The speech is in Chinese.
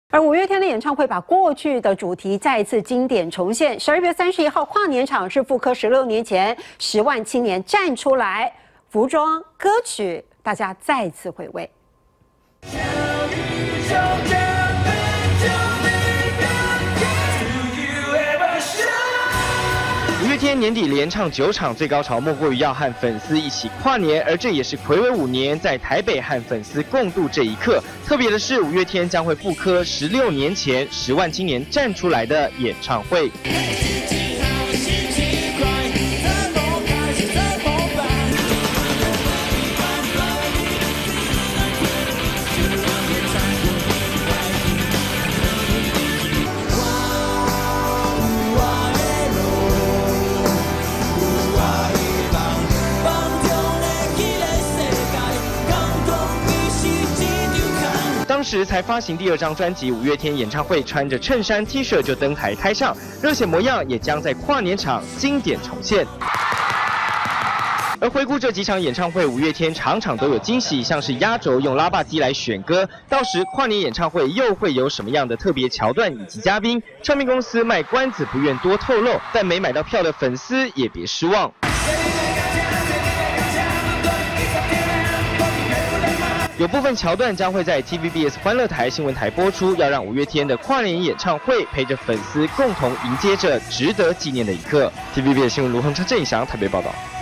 而五月天的演唱会把过去的主题再一次经典重现。12月31号跨年场是复刻16年前10万青年站出来，服装、歌曲，大家再次回味。 五月天年底连唱9场，最高潮莫过于要和粉丝一起跨年，而这也是睽违5年在台北和粉丝共度这一刻。特别的是，五月天将会复刻16年前10万青年站出来的演唱会。 当时才发行第2张专辑，五月天演唱会穿着衬衫 T 恤就登台开唱，热血模样也将在跨年场经典重现。而回顾这几场演唱会，五月天场场都有惊喜，像是压轴用拉霸机来选歌，到时跨年演唱会又会有什么样的特别桥段以及嘉宾？唱片公司卖关子不愿多透露，但没买到票的粉丝也别失望。 有部分桥段将会在 TVBS 欢乐台新闻台播出，要让五月天的跨年演唱会陪着粉丝共同迎接着值得纪念的一刻。TVBS 新闻卢鸿昌、郑以翔台北报道。